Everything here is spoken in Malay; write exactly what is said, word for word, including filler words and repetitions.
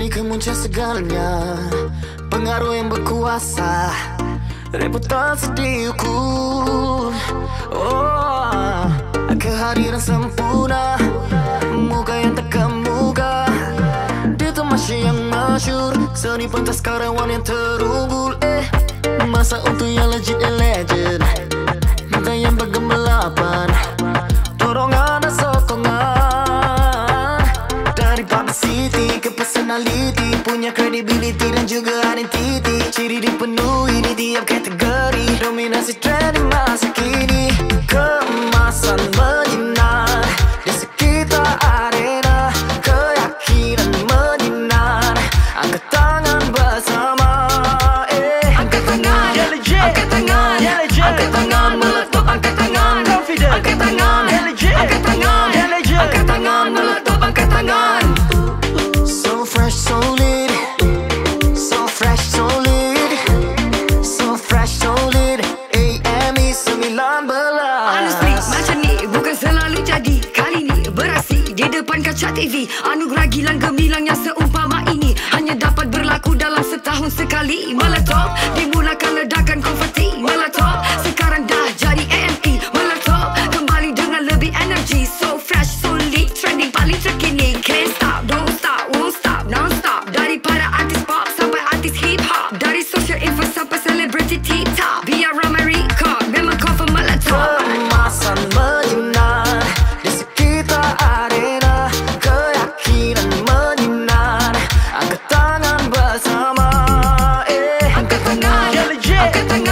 Demi kemunculan segalanya, pengaruh yang berkuasa, reputasi diukur. Oh, kehadiran sempurna, muka yang terkemuka di tamasya yang masyur, seni pentas karyawan yang terunggul. Eh, masa untuk yang legit and legend, minta yang bergembalapan, dorongan dan sokongan dari publicity ke personality, punya credibility dan juga identity, ciri dipenuhi di tiap kategori, dominasi trending masa kini, kemasan menyinar di sekitar arena, keyakinan menyinar, angkat tangan bersama. Eh, angkat tangan, angkat tangan, angkat tangan, meletop, angkat tangan, angkat tangan, angkat tangan, angkat tangan, meletop, angkat tangan. So fresh, solid, so fresh, solid, so fresh, solid. A M E sembilan belas. Honestly, macam ni bukan selalu jadi. Kali ni beraksi di depan kaca T V. Anugerah gilang gemilang yang seumpama ini hanya dapat berlaku dalam setahun sekali. Meletop, dimulakan ledakan konfeti. Meletop, sekarang dah jadi A M E. Meletop, kembali dengan lebih energi. So fresh, solid, trending paling terkini. Can't stop, don't stop, won't stop, non-stop. Daripada artis pop sampai artis hip hop, dari social info sampai celebrity TikTok, biar ramai record, memang confirm meletop. Kemasan menyinar di sekitar arena, keyakinan menyinar, angkat tangan bersama. Eh, angkat tangan, angkat tangan.